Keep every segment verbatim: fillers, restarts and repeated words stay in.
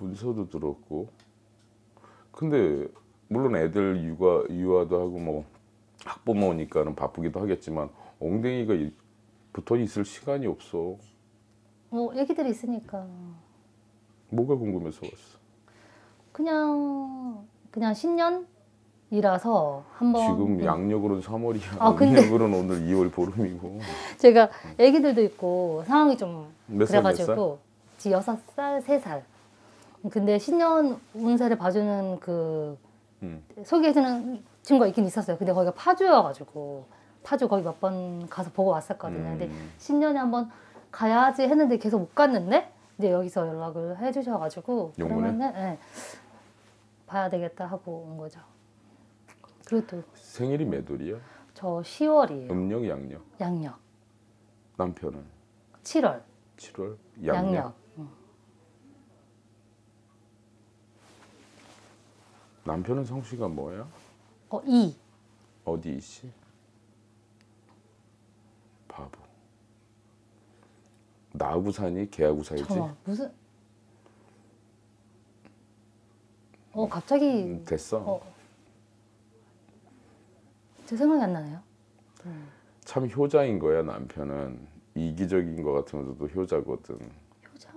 문서도 들었고. 근데 물론 애들 육아 유아도 하고 뭐 학부모니까는 바쁘기도 하겠지만 엉덩이가 이- 붙어 있을 시간이 없어. 뭐 애기들이 있으니까 뭐가 궁금해서 왔어? 그냥 그냥 신년이라서 한번 지금 음. 양력으로는 삼월이야. 아, 근데- 음력으로는 오늘 이월 보름이고. 제가 애기들도 있고 상황이 좀 몇 살, 몇 살? 그래가지고 지금 여섯 살, 세 살. 근데 신년 운세를 봐주는 그 음. 소개해주는 친구가 있긴 있었어요. 근데 거기가 파주여가지고 파주 거기 몇 번 가서 보고 왔었거든요. 근데 음. 신년에 한번 가야지 했는데 계속 못 갔는데 이제 여기서 연락을 해주셔가지고 용문에? 그러면은 예, 봐야 되겠다 하고 온 거죠. 그리고 또 생일이 몇 월이야? 저 시월이에요. 음력, 양력. 양력. 남편은 칠월. 칠월, 양력. 양력. 응. 남편은 성씨가 뭐야? 어, 이. 어디 이씨? 바보. 나하고 사니? 걔하고 살지? 잠깐만 무슨? 어 갑자기 음, 됐어. 어. 제 생각이 안 나네요. 참 효자인 거야 남편은. 이기적인 거 같으면서도 효자거든. 효자?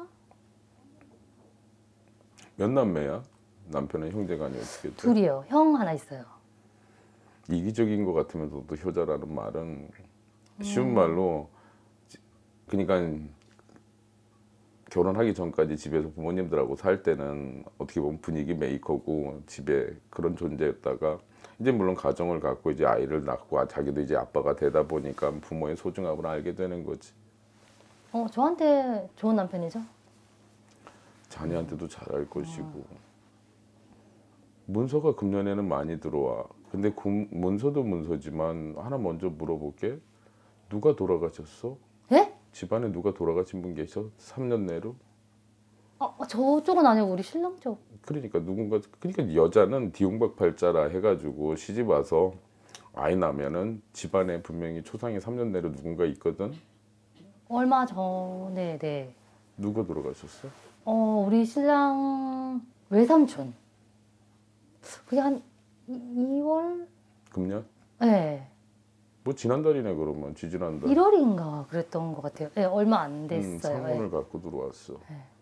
몇 남매야? 남편은 형제간이 어떻게 돼? 둘이요. 형 하나 있어요. 이기적인 거 같으면서도 효자라는 말은 쉬운 음. 말로 그러니까 결혼하기 전까지 집에서 부모님들하고 살 때는 어떻게 보면 분위기 메이커고 집에 그런 존재였다가 이제 물론 가정을 갖고 이제 아이를 낳고 아, 자기도 이제 아빠가 되다 보니까 부모의 소중함을 알게 되는 거지. 어 저한테 좋은 남편이죠? 자녀한테도 잘할 것이고. 문서가 금년에는 많이 들어와. 근데 금- 문서도 문서지만 하나 먼저 물어볼게. 누가 돌아가셨어? 예? 집안에 누가 돌아가신 분 계셔? 삼 년 내로? 어 저쪽은 아니고 우리 신랑 쪽. 그러니까 누군가 그러니까 여자는 디용박팔자라 해가지고 시집 와서 아이 나면은 집안에 분명히 초상에 삼 년 내로 누군가 있거든. 얼마 전에 네. 누가 돌아가셨어? 어 우리 신랑 외삼촌. 그게 한 이월? 금년? 네. 뭐 지난달이네 그러면 지지난달. 일월인가 그랬던 것 같아요. 네, 얼마 안 음, 됐어요. 상문을 네. 갖고 들어왔어.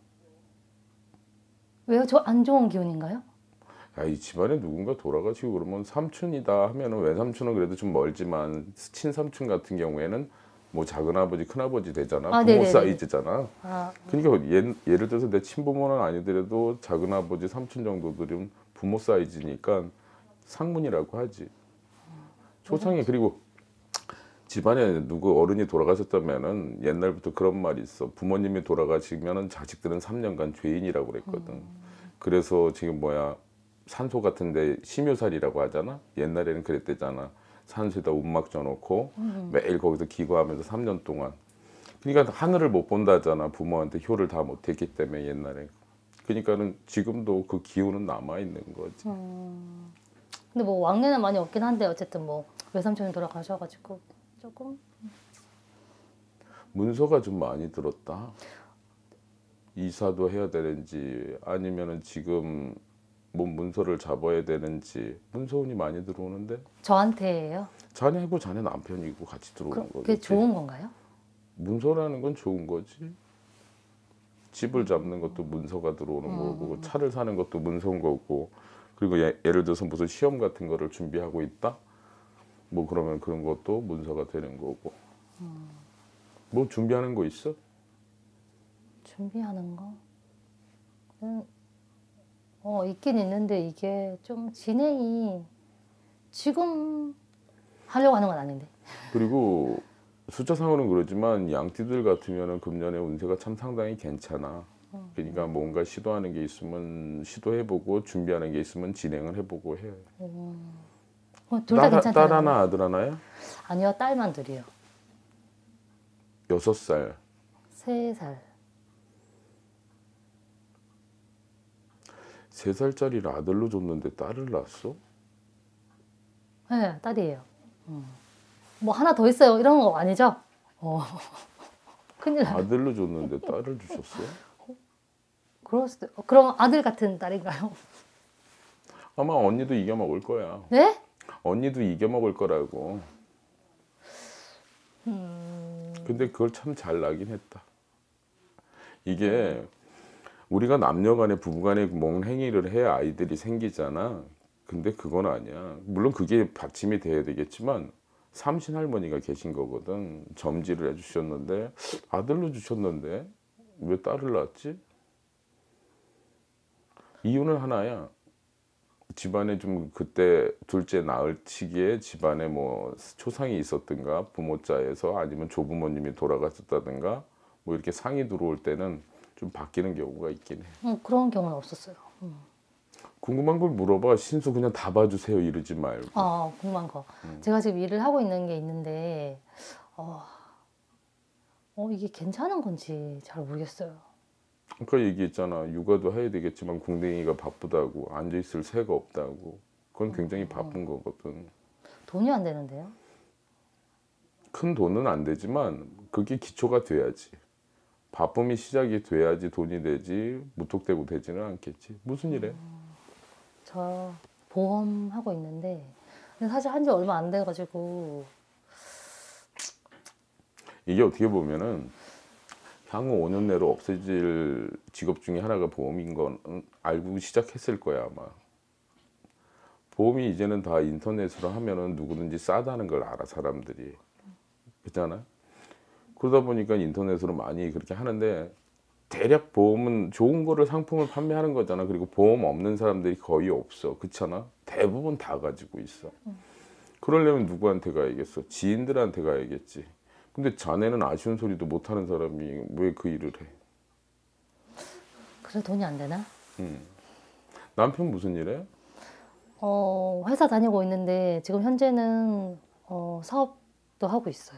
왜요? 저 안 좋은 기운인가요? 야, 이 집안에 누군가 돌아가시고 그러면 삼촌이다 하면은 외삼촌은 그래도 좀 멀지만 친삼촌 같은 경우에는 뭐 작은아버지 큰아버지 되잖아. 아, 부모 네네네. 사이즈잖아. 아, 그러니까 예, 예를 들어서 내 친부모는 아니더라도 작은아버지 삼촌 정도들은 부모 사이즈니까 상문이라고 하지. 초상이 그리고 집안에 누구 어른이 돌아가셨다면은 옛날부터 그런 말이 있어. 부모님이 돌아가시면은 자식들은 삼 년간 죄인이라고 그랬거든. 그래서 지금 뭐야 산소 같은데 심효살이라고 하잖아. 옛날에는 그랬대잖아. 산소에다 움막 쪄놓고 매일 거기서 기거하면서 삼 년 동안. 그러니까 하늘을 못 본다잖아. 부모한테 효를 다 못했기 때문에 옛날에. 그러니까는 지금도 그 기운은 남아 있는 거지. 근데 뭐 왕래는 많이 없긴 한데 어쨌든 뭐 외삼촌이 돌아가셔가지고 조금 문서가 좀 많이 들었다. 이사도 해야 되는지 아니면은 지금 뭐 문서를 잡아야 되는지 문서운이 많이 들어오는데 저한테예요. 자네하고 자네 남편이고 같이 들어오는 그럼 거지. 그게 좋은 건가요? 문서라는 건 좋은 거지. 집을 잡는 것도 문서가 들어오는 음. 거고 차를 사는 것도 문서인 거고 그리고 예, 예를 들어서 무슨 시험 같은 거를 준비하고 있다? 뭐 그러면 그런 것도 문서가 되는 거고. 뭐 준비하는 거 있어? 준비하는 거? 음, 어 있긴 있는데 이게 좀 진행이 지금 하려고 하는 건 아닌데. 그리고 숫자상으로는 그러지만 양띠들 같으면은 금년에 운세가 참 상당히 괜찮아. 그러니까 뭔가 시도하는 게 있으면 시도해보고 준비하는 게 있으면 진행을 해보고 해. 어, 둘 다 딸, 괜찮다는 딸 거예요? 하나 아들 하나야? 아니요, 딸만 둘이요. 여섯 살. 세 살. 세 살짜리를 아들로 줬는데 딸을 낳았어? 네, 딸이에요. 음. 뭐 하나 더 있어요 이런 거 아니죠? 어. 큰일 나네. 아들로 줬는데 딸을 주셨어? 그럴 수도. 어, 그럼 아들 같은 딸인가요? 아마 언니도 이겨 먹을 거야. 네? 언니도 이겨 먹을 거라고. 음, 근데 그걸 참 잘 나긴 했다. 이게 우리가 남녀간에 부부간에 뭔 행위를 해야 아이들이 생기잖아. 근데 그건 아니야. 물론 그게 받침이 돼야 되겠지만 삼신 할머니가 계신 거거든. 점지를 해주셨는데 아들로 주셨는데 왜 딸을 낳았지? 이유는 하나야. 집안에 좀 그때 둘째 낳을 시기에 집안에 뭐 초상이 있었든가 부모자에서 아니면 조부모님이 돌아가셨다든가 뭐 이렇게 상이 들어올 때는 좀 바뀌는 경우가 있긴 해. 음, 그런 경우는 없었어요. 음. 궁금한 걸 물어봐. 신수 그냥 다 봐주세요 이러지 말고. 아, 궁금한 거. 제가 지금 일을 하고 있는 게 있는데, 어, 어, 이게 괜찮은 건지 잘 모르겠어요. 아까 얘기했잖아. 육아도 해야 되겠지만 궁뎅이가 바쁘다고 앉아있을 새가 없다고. 그건 굉장히 바쁜 거거든. 돈이 안 되는데요? 큰 돈은 안 되지만 그게 기초가 돼야지. 바쁨이 시작이 돼야지 돈이 되지 무턱대고 되지는 않겠지. 무슨 일해? 저 보험하고 있는데, 근데 사실 한 지 얼마 안 돼가지고, 이게 어떻게 보면은 향후 오 년 내로 없어질 직업 중에 하나가 보험인 건 알고 시작했을 거야 아마. 보험이 이제는 다 인터넷으로 하면은 누구든지 싸다는 걸 알아 사람들이. 그렇잖아. 그러다 보니까 인터넷으로 많이 그렇게 하는데 대략 보험은 좋은 거를 상품을 판매하는 거잖아. 그리고 보험 없는 사람들이 거의 없어. 그렇잖아. 대부분 다 가지고 있어. 그러려면 누구한테 가야겠어? 지인들한테 가야겠지. 근데 자네는 아쉬운 소리도 못하는 사람이 왜 그 일을 해? 그래 돈이 안 되나? 음. 남편 무슨 일해? 어, 회사 다니고 있는데, 지금 현재는 어, 사업도 하고 있어요.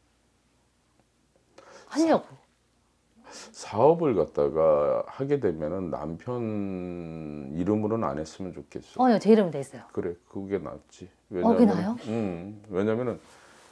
하려고. 사업을 갖다가 하게 되면은 남편 이름으로는 안 했으면 좋겠어. 어, 제 이름이 돼 있어요. 그래, 그게 낫지. 어, 그게 나아요? 음, 왜냐면은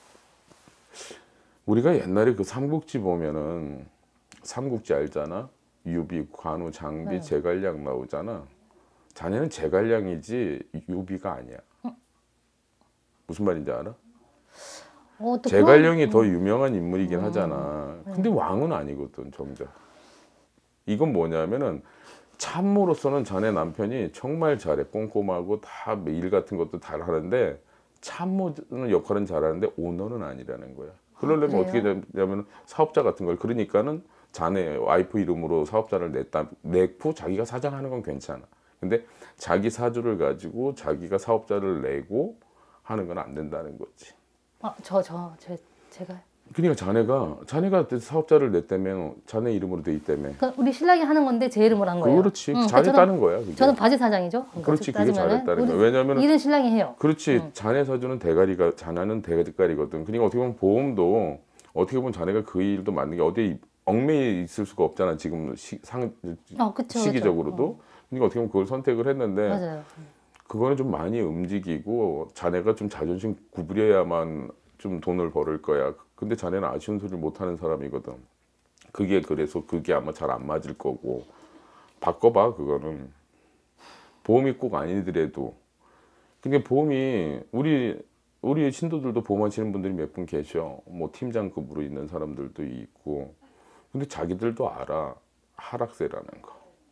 우리가 옛날에 그 삼국지 보면은 삼국지 알잖아. 유비, 관우, 장비, 네. 제갈량 나오잖아. 자네는 제갈량이지 유비가 아니야. 무슨 말인지 알아? 어, 또 제갈량이 그런- 더 유명한 인물이긴 음. 하잖아. 근데 왕은 아니거든, 정작. 이건 뭐냐면은 참모로서는 자네 남편이 정말 잘해. 꼼꼼하고 다 일 같은 것도 잘 하는데 참모는 역할은 잘하는데 오너는 아니라는 거야. 그러려면 그래요? 어떻게 되냐면 사업자 같은 걸 그러니까는 자네 와이프 이름으로 사업자를 냈다 내고 자기가 사장하는 건 괜찮아. 근데 자기 사주를 가지고 자기가 사업자를 내고 하는 건 안 된다는 거지. 아, 저, 저, 제, 제가. 그러니까 자네가 자네가 사업자를 냈다면 자네 이름으로 돼 있다며. 그 우리 신랑이 하는 건데 제 이름으로 한 거예요. 그렇지. 응, 잘했다는 거야. 그게. 저는 바지 사장이죠. 그러니까 그렇지. 그게 따지면은 잘했다는 우리 거야. 왜냐면은 일은 신랑이 해요. 그렇지. 응. 자네 사주는 대가리가 자네는 대가리거든. 그러니까 어떻게 보면 보험도 어떻게 보면 자네가 그 일도 맞는 게 어디 얽매여 있을 수가 없잖아. 지금 시, 상, 어, 그쵸, 시기적으로도. 그쵸. 그러니까 어떻게 보면 그걸 선택을 했는데 맞아요. 그거는 좀 많이 움직이고 자네가 좀 자존심 구부려야만 좀 돈을 벌을 거야. 근데 자네는 아쉬운 소리를 못하는 사람이거든. 그게 그래서 그게 아마 잘 안 맞을 거고 바꿔봐 그거는. 보험이 꼭 아니더라도. 그러니까 보험이 우리 우리 신도들도 보험하시는 분들이 몇 분 계셔. 뭐 팀장급으로 있는 사람들도 있고. 근데 자기들도 알아. 하락세라는 거.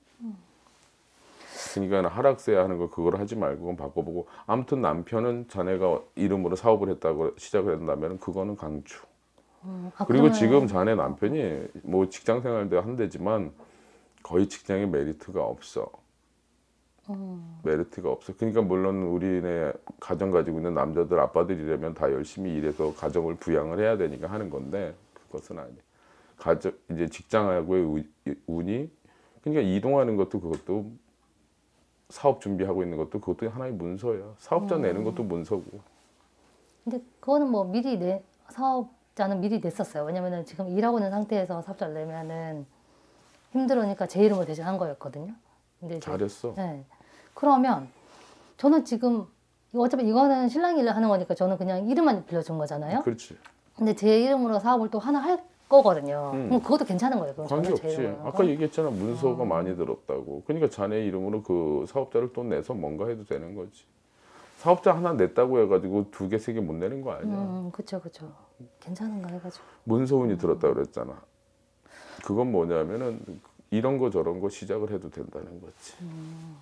그러니까 하락세 하는 거 그걸 하지 말고 그건 바꿔보고 아무튼 남편은 자네가 이름으로 사업을 했다고 시작을 한다면 그거는 강추. 음, 아, 그리고 그러면- 지금 자네 남편이 뭐 직장 생활도 한대지만 거의 직장에 메리트가 없어. 음, 메리트가 없어. 그러니까 물론 우리네 가정 가지고 있는 남자들 아빠들이라면 다 열심히 일해서 가정을 부양을 해야 되니까 하는 건데 그것은 아니야. 가정 이제 직장하고의 우- 운이 그러니까 이동하는 것도 그것도 사업 준비하고 있는 것도 그것도 하나의 문서야. 사업자 내는 것도 문서고. 근데 그거는 뭐 미리 내 사업자는 미리 냈었어요. 왜냐면은 지금 일하고 있는 상태에서 사업자를 내면은 힘들으니까 제 이름으로 대신한 거였거든요. 근데 이제- 잘했어. 네. 그러면 저는 지금 이거 어차피 이거는 신랑이 일을 하는 거니까 저는 그냥 이름만 빌려준 거잖아요. 그렇지. 근데 제 이름으로 사업을 또 하나 할 거거든요. 음. 그럼 그것도 괜찮은 거예요. 그럼 관계 저는 제 없지. 이름으로. 아까 얘기했잖아. 문서가 어. 많이 들었다고. 그러니까 자네 이름으로 그 사업자를 또 내서 뭔가 해도 되는 거지. 사업자 하나 냈다고 해가지고 두 개, 세 개 못 내는 거 아니야. 음, 그쵸, 그쵸. 괜찮은가 해가지고. 문서운이 들었다 그랬잖아. 그건 뭐냐면은 이런 거 저런 거 시작을 해도 된다는 거지. 음.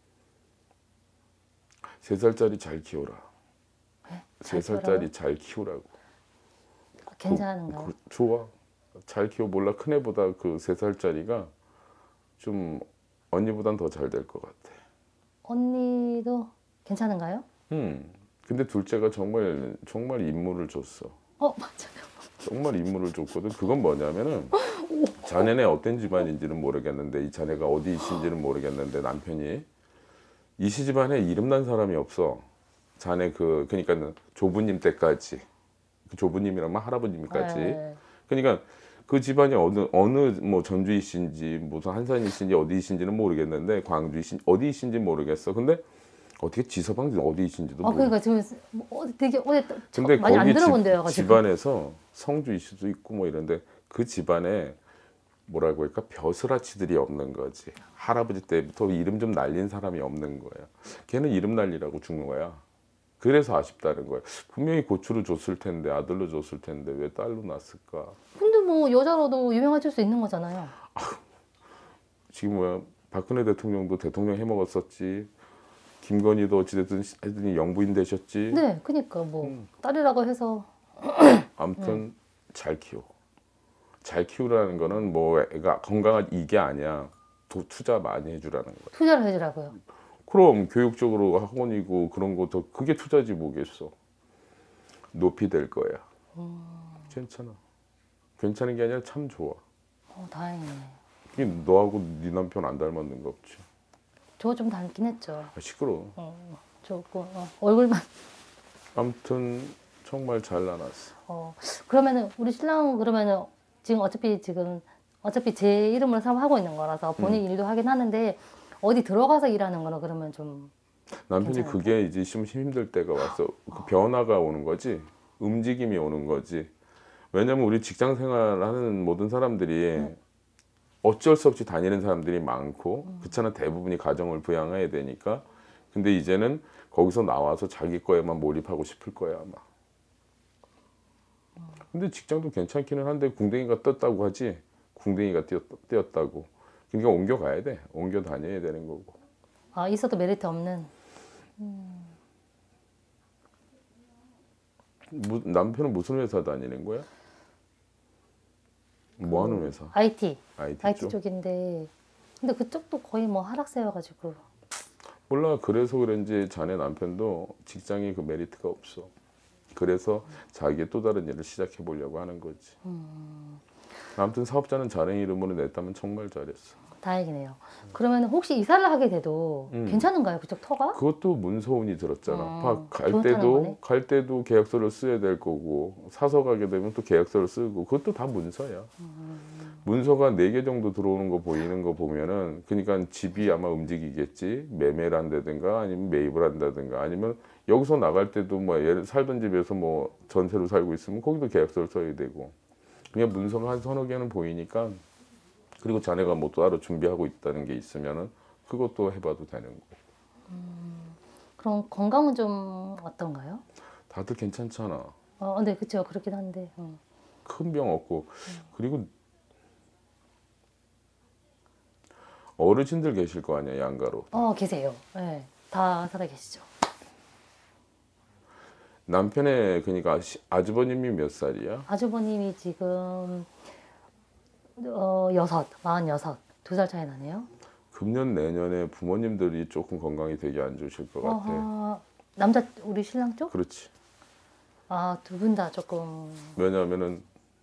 세 살짜리 잘 키워라. 네? 세 잘 살짜리 잘 키우라고. 괜찮은가요? 그, 좋아. 잘 키워. 몰라. 큰 애보다 그 세 살짜리가 좀 언니보단 더 잘 될 것 같아. 언니도 괜찮은가요? 음. 근데 둘째가 정말 정말 인물을 줬어. 어, 맞아요. 정말 인물을 줬거든. 그건 뭐냐면은 자네네 어떤 집안인지는 모르겠는데 이 자네가 어디 이신지는 모르겠는데 남편이 이씨 집안에 이름난 사람이 없어. 자네 그 그러니까 조부님 때까지 그 조부님이라면 할아버님까지. 네. 그러니까 그 집안이 어느 어느 뭐 전주이신지 무슨 한산이신지 어디이신지는 모르겠는데 광주이신 어디이신지 모르겠어. 근데 어떻게 지서방 어디이신지도 아, 모르. 그러니까 지금 뭐 어디 되게 오래 또 저- 근데 많이 안 거기 들어본 집, 데여가지고. 집안에서 성주일 수도 있고 뭐 이런데 그 집안에 뭐라고 할까 벼슬아치들이 없는 거지. 할아버지 때부터 이름 좀 날린 사람이 없는 거야. 걔는 이름 날리라고 죽는 거야. 그래서 아쉽다는 거야. 분명히 고추를 줬을 텐데 아들로 줬을 텐데 왜 딸로 낳았을까. 근데 뭐 여자로도 유명해질 수 있는 거잖아요. 지금 뭐야 박근혜 대통령도 대통령 해먹었었지. 김건희도 어찌됐든 하여튼 영부인 되셨지. 네, 그니까 뭐 음. 딸이라고 해서 아무튼 잘 키워. 잘 키우라는 거는 뭐 애가 건강한 이게 아니야. 도, 투자 많이 해주라는 거야. 투자를 해주라고요. 그럼 교육적으로 학원이고 그런 것도 그게 투자지 뭐겠어. 높이 될 거야. 괜찮아. 괜찮은 게 아니라 참 좋아. 어, 다행이네. 이게 너하고 네 남편 안 닮았는 거 없지. 저 좀 닮긴 했죠. 아, 시끄러워. 어, 조금 어, 얼굴만. 아무튼 정말 잘 나눴어. 어, 그러면은 우리 신랑은 그러면은 지금 어차피 지금 어차피 제 이름으로 사업하고 있는 거라서 본인 일도 하긴 하는데 어디 들어가서 일하는 거는 그러면 좀 남편이 괜찮은데? 그게 이제 좀 힘들 때가 왔어. 그 변화가 오는 거지. 움직임이 오는 거지. 왜냐면 우리 직장 생활하는 모든 사람들이 어쩔 수 없이 다니는 사람들이 많고 그렇잖아. 대부분이 가정을 부양해야 되니까. 근데 이제는 거기서 나와서 자기 거에만 몰입하고 싶을 거야 아마. 근데 직장도 괜찮기는 한데 궁뎅이가 떴다고 하지. 궁뎅이가 뛰었, 뛰었다고. 그러니까 옮겨가야 돼. 옮겨 다녀야 되는 거고. 아, 있어도 메리트 없는. 무, 남편은 무슨 회사 다니는 거야? 뭐 하는 회사? 아이티. 아이티, 아이티 쪽? 쪽인데 근데 그쪽도 거의 뭐 하락세여가지고 몰라. 그래서 그런지 자네 남편도 직장에 그 메리트가 없어. 그래서 자기의 또 다른 일을 시작해 보려고 하는 거지. 아무튼 사업자는 자네 이름으로 냈다면 정말 잘했어. 다행이네요. 그러면 혹시 이사를 하게 돼도 음. 괜찮은가요? 그쪽 터가? 그것도 문서운이 들었잖아. 음, 봐, 갈 좋다는 때도 거네. 갈 때도 계약서를 써야 될 거고 사서 가게 되면 또 계약서를 쓰고 그것도 다 문서야. 문서가 네 개 정도 들어오는 거 보이는 거 보면은 그러니까 집이 아마 움직이겠지. 매매를 한다든가 아니면 매입을 한다든가 아니면 여기서 나갈 때도 뭐 예를 살던 집에서 뭐 전세로 살고 있으면 거기도 계약서를 써야 되고 그냥 문서가 한 서너 개는 보이니까 그리고 자네가 뭐 따로 준비하고 있다는 게 있으면은 그것도 해봐도 되는 거. 그럼 건강은 좀 어떤가요? 다들 괜찮잖아. 어, 네, 그렇죠. 그렇긴 한데. 음. 큰 병 없고 그리고 어르신들 계실 거 아니야 양가로. 어, 계세요. 네, 다 살아 계시죠. 남편의 그러니까 시- 아주버님이 몇 살이야? 아주버님이 지금 어, 여섯, 마흔 여섯, 두 살 차이 나네요. 금년 내년에 부모님들이 조금 건강이 되게 안 좋으실 것 같아. 어허, 남자 우리 신랑 쪽? 그렇지. 아, 두 분 다 조금 왜냐하면은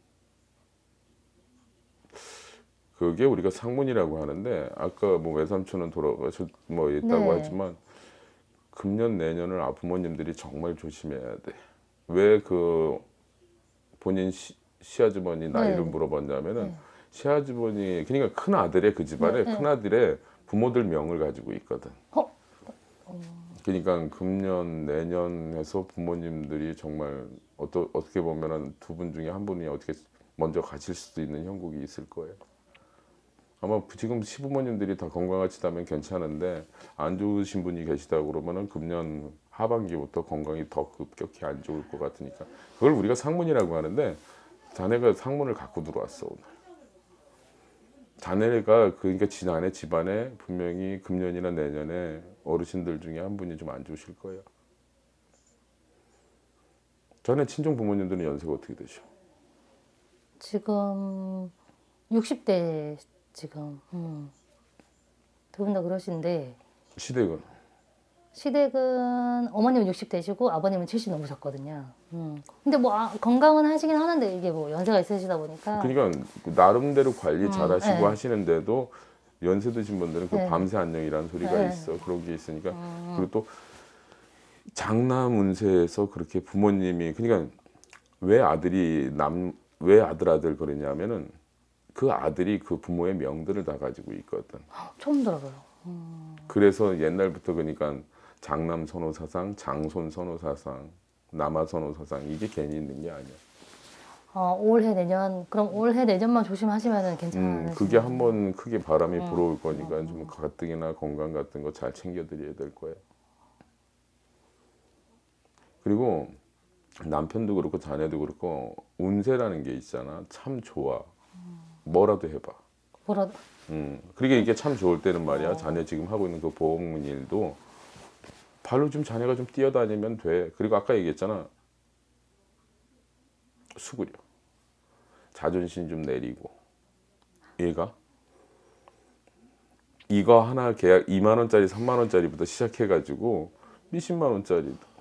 그게 우리가 상문이라고 하는데 아까 뭐 외삼촌은 돌아가셨 뭐 있다고 네. 하지만 금년 내년을 아 부모님들이 정말 조심해야 돼. 왜 그 본인 시, 시아주머니 나이를 네. 물어봤냐면은 네. 시아주머니 그러니까 큰 아들의 그 집안에 네, 네. 큰 아들의 부모들 명을 가지고 있거든. 어? 그러니까 금년 내년 해서 부모님들이 정말 어떠, 어떻게 보면은 두 분 중에 한 분이 어떻게 먼저 가실 수도 있는 형국이 있을 거예요. 아마 지금 시부모님들이 다 건강하시다면 괜찮은데 안 좋으신 분이 계시다 그러면은 금년 하반기부터 건강이 더 급격히 안 좋을 것 같으니까 그걸 우리가 상문이라고 하는데 자네가 상문을 갖고 들어왔어 오늘. 자네가 그러니까 지난해 집안에 분명히 금년이나 내년에 어르신들 중에 한 분이 좀 안 좋으실 거예요. 자네 친정 부모님들은 연세가 어떻게 되셔? 지금 육십 대 지금 음. 두 분 다 그러신데 시댁은? 시댁은 어머님은 육십 대시고 아버님은 칠십 넘으셨거든요. 음. 근데 뭐 아, 건강은 하시긴 하는데 이게 뭐 연세가 있으시다 보니까 그러니까 나름대로 관리 음, 잘하시고 네. 하시는데도 연세 드신 분들은 그 네. 밤새 안녕이라는 소리가 네. 있어. 그런 게 있으니까 음. 그리고 또 장남 운세에서 그렇게 부모님이 그러니까 왜 아들이 남 왜 아들 아들 그러냐면은 그 아들이 그 부모의 명들을 다 가지고 있거든. 처음 들어봐요. 음. 그래서 옛날부터 그러니까 장남 선호사상, 장손 선호사상, 남아 선호사상 이게 괜히 있는 게 아니야. 어, 올해 내년 그럼 올해 내년만 조심하시면은 괜찮으시나요? 음, 그게 한번 크게 바람이 음. 불어올 거니까 좀 가뜩이나 건강 같은 거 잘 챙겨드려야 될 거예요. 그리고 남편도 그렇고 자네도 그렇고 운세라는 게 있잖아. 참 좋아. 뭐라도 해봐. 뭐라도 음, 그러니까 이게 참 좋을 때는 말이야. 자네 지금 하고 있는 그 보험 일도 발로 좀 자네가 좀 뛰어다니면 돼. 그리고 아까 얘기했잖아. 수그려. 자존심 좀 내리고. 얘가 이거 하나 계약 이만 원짜리, 삼만 원짜리부터 시작해가지고 몇십만 원짜리도.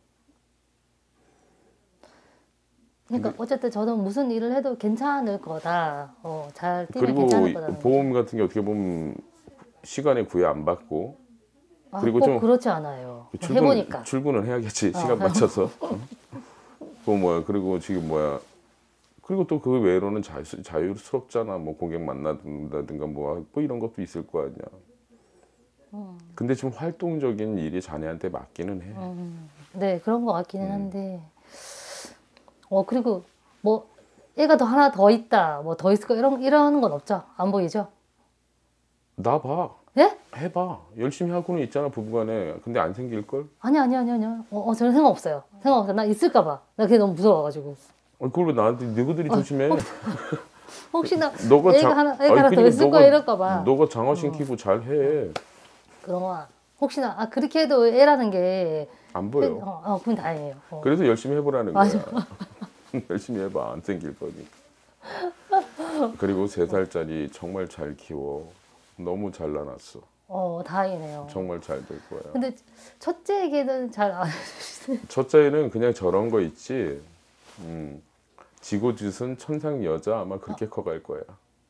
그러니까 어쨌든 저는 무슨 일을 해도 괜찮을 거다. 어, 잘 뛰면 그리고 괜찮을 거다. 보험 같은 게 어떻게 보면 시간에 구애 안 받고 아, 그리고 꼭 좀 그렇지 않아요. 뭐 출근, 해보니까. 출근을 해야겠지. 어. 시간 맞춰서. 응? 그 뭐야. 그리고 지금 뭐야. 그리고 또 그 외로는 자유, 자유스럽잖아. 뭐 고객 만난다든가 뭐, 뭐 이런 것도 있을 거 아니야. 음. 근데 좀 활동적인 일이 자네한테 맞기는 해. 음, 네, 그런 것 같기는 음. 한데. 어, 그리고 뭐 애가 더 하나 더 있다. 뭐 더 있을 거 이런 이런 건 없죠. 안 보이죠? 나 봐. 예? 해봐. 열심히 하고는 있잖아 부부간에. 근데 안 생길걸? 아니 아니 아니 아니. 어, 어 저는 생각 없어요. 생각 없어요. 나 있을까 봐. 나 그게 너무 무서워가지고. 아니, 그걸 왜 나한테 너희들이 조심해. 혹시나 너가 애가 장- 하나 애가 아니, 하나 더 그러니까 있을 너가- 거야 이럴까 봐. 너가 장화신키고 잘해. 그런 거 혹시나 아 그렇게 해도 애라는 게 안 보여. 어, 어 그건 다행이에요. 어. 그래서 열심히 해보라는 맞아. 거야. 열심히 해봐. 안 생길 거니까. 그리고 세 살짜리 정말 잘 키워. 너무 잘라놨어. 어 다행이네요. 정말 잘 될 거야. 근데 첫째 얘기는 잘 안 해주시네. 첫째는 그냥 저런 거 있지. 음, 지고짓은 천상 여자 아마 그렇게 커갈 거야.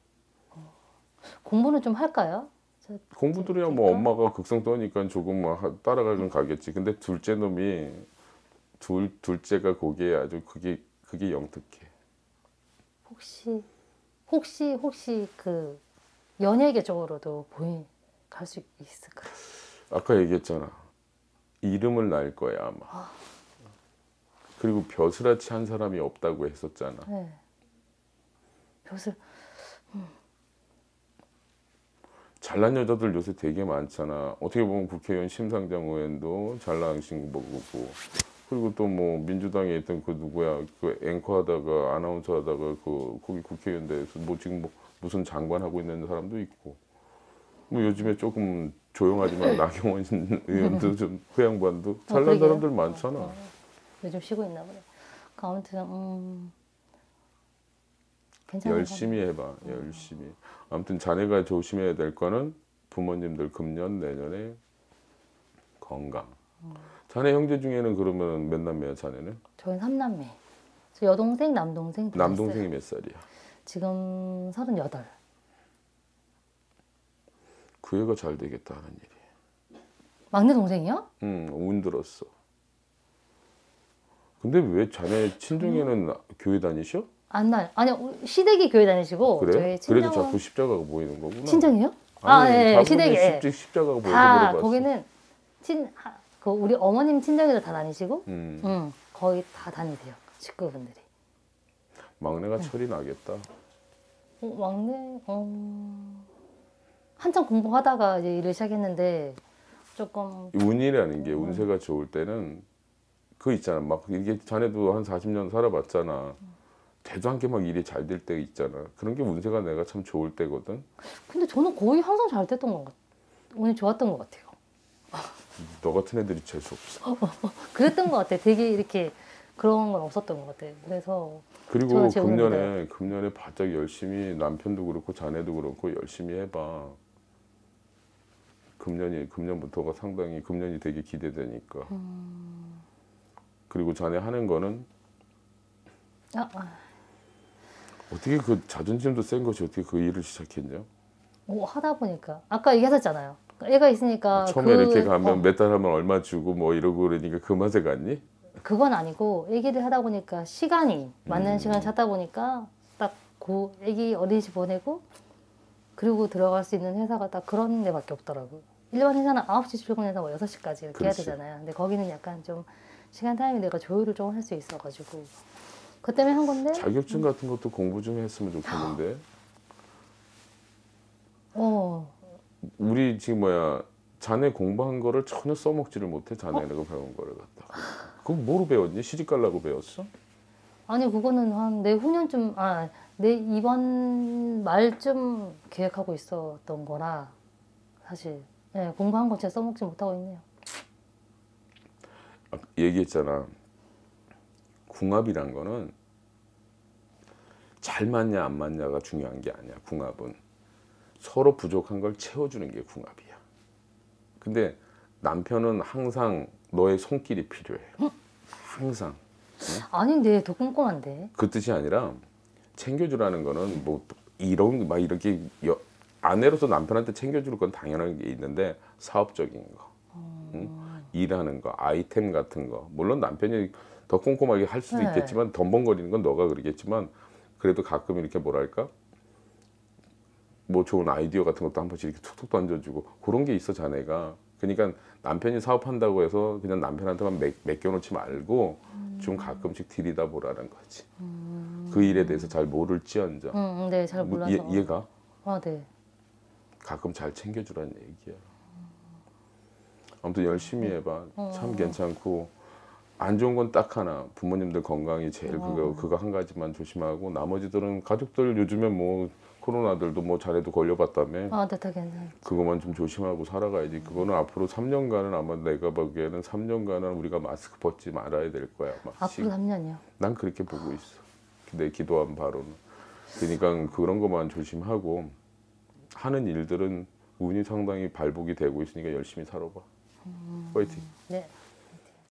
공부는 좀 할까요? 저- 공부들이야 뭐 엄마가 극성 떠니까 조금 뭐 하- 따라가긴 가겠지. 근데 둘째 놈이 둘 둘째가 거기에 아주 그게 그게 영특해. 혹시 혹시 혹시 그 연예계 쪽으로도 보이 갈 수 있을까요? 아까 얘기했잖아. 이름을 날 거야 아마. 그리고 벼슬아치 한 사람이 없다고 했었잖아. 네. 벼슬 잘난 여자들 요새 되게 많잖아. 어떻게 보면 국회의원 심상정 의원도 잘나신 거고, 그리고 또 뭐 민주당에 있던 그 누구야, 그 앵커 하다가 아나운서 하다가 그 거기 국회의원 돼서 뭐 지금 뭐 무슨 장관 하고 있는 사람도 있고, 뭐 요즘에 조금 조용하지만 나경원 의원도 좀 그 양반도 잘난 그러게요. 사람들 많잖아. 어, 어. 요즘 쉬고 있나 보네. 그 아무튼 음 괜찮은 열심히 해봐, 열심히. 아무튼 자네가 조심해야 될 거는 부모님들 금년 내년에 건강. 자네 형제 중에는 그러면 몇 남매야 자네는? 저희 삼남매. 저 여동생, 남동생 다 남동생이 있어요. 몇 살이야? 지금 서른여덟. 그 애가 잘 되겠다 하는 일이. 막내 동생이요? 응, 운 들었어. 근데 왜 자네 친정에는 교회 다니셔? 안 나. 아니 우리 시댁이 교회 다니시고 그래? 저희 그래도 친정은 자꾸 십자가가 보이는 거구나. 친정이요? 아, 아니, 예, 예, 자꾸 시댁에. 십- 십자가가 보여서 다 물어봤어. 거기는 친, 하, 그 우리 어머님 친정에도 다 다니시고, 음. 응, 거의 다 다니세요 식구분들이. 막내가 철이 나겠다. 어, 막내 어... 한참 공부하다가 이제 일을 시작했는데 조금 운이라는 게 운세가 좋을 때는 그 있잖아. 막 이게 자네도 한 사십 년 살아봤잖아. 대도 않게 막 일이 잘 될 때 있잖아. 그런 게 운세가 내가 참 좋을 때거든. 근데 저는 거의 항상 잘 됐던 것 같아요. 운이 좋았던 것 같아요. 너 같은 애들이 재수 없어. 그랬던 것 같아요. 되게 이렇게 그런 건 없었던 것 같아요. 그래서 그리고 저는 제 운을 금년에 금년에 바짝 열심히 남편도 그렇고 자네도 그렇고 열심히 해봐. 금년이 금년부터가 상당히 금년이 되게 기대되니까. 음... 그리고 자네 하는 거는 아, 아. 어떻게 그 자존심도 센 것이 어떻게 그 일을 시작했냐? 뭐 하다 보니까 아까 얘기하셨잖아요. 애가 있으니까 처음에 그, 이렇게 가면 어, 몇 달 하면 얼마 주고 뭐 이러고 그러니까 그 맛에 갔니? 그건 아니고 애기를 하다 보니까 시간이 맞는 음. 시간을 찾다 보니까 딱 고 애기 어린이집 보내고 그리고 들어갈 수 있는 회사가 딱 그런 데밖에 없더라고요. 일반 회사는 아홉 시 출근해서 뭐 여섯 시까지 이렇게 해야 그렇지. 되잖아요. 근데 거기는 약간 좀 시간 타임이 내가 조율을 좀 할 수 있어가지고 그 때문에 한 건데 자격증 같은 것도 공부 좀 했으면 좋겠는데. 어 우리 지금 뭐야 자네 공부한 거를 전혀 써먹지를 못해. 자네가 배운 거를 갖다가. 그럼 뭐로 배웠니? 시집 가려고 배웠어? 아니 그거는 한 내후년쯤 아 내 이번 말쯤 계획하고 있었던 거라 사실 네, 공부한 거 진짜 써먹지 못하고 있네요. 아, 얘기했잖아. 궁합이란 거는 잘 맞냐 안 맞냐가 중요한 게 아니야. 궁합은 서로 부족한 걸 채워주는 게 궁합이야. 근데 남편은 항상 너의 손길이 필요해. 항상. 아닌데 더 꼼꼼한데. 그 뜻이 아니라 챙겨주라는 거는 뭐 이런 막 이렇게 여, 아내로서 남편한테 챙겨줄 건 당연한 게 있는데 사업적인 거, 응? 일하는 거, 아이템 같은 거. 물론 남편이 더 꼼꼼하게 할 수도 네. 있겠지만 덤벙거리는 건 너가 그러겠지만 그래도 가끔 이렇게 뭐랄까 뭐 좋은 아이디어 같은 것도 한 번씩 이렇게 툭툭 던져주고 그런 게 있어 자네가. 그러니까 남편이 사업한다고 해서 그냥 남편한테만 맡, 맡겨놓지 말고 좀 가끔씩 들여다보라는 거지. 음. 그 일에 대해서 잘 모를지언정. 음, 네, 잘 몰라서. 이해, 이해가? 아, 네. 가끔 잘 챙겨주라는 얘기야. 아무튼 열심히 해봐. 참 괜찮고 안 좋은 건 딱 하나. 부모님들 건강이 제일 그거 그거 한 가지만 조심하고 나머지들은 가족들 요즘에 뭐 코로나들도 뭐 자네도 걸려봤다며. 아, 네, 다 괜찮아요. 그거만 좀 조심하고 살아가야지. 그거는 앞으로 삼 년간은 아마 내가 보기에는 삼 년간은 우리가 마스크 벗지 말아야 될 거야. 아마. 앞으로 삼 년이요. 난 그렇게 보고 있어. 내 기도한 바로는. 그러니까 그런 것만 조심하고 하는 일들은 운이 상당히 발복이 되고 있으니까 열심히 살아봐. 파이팅. 네.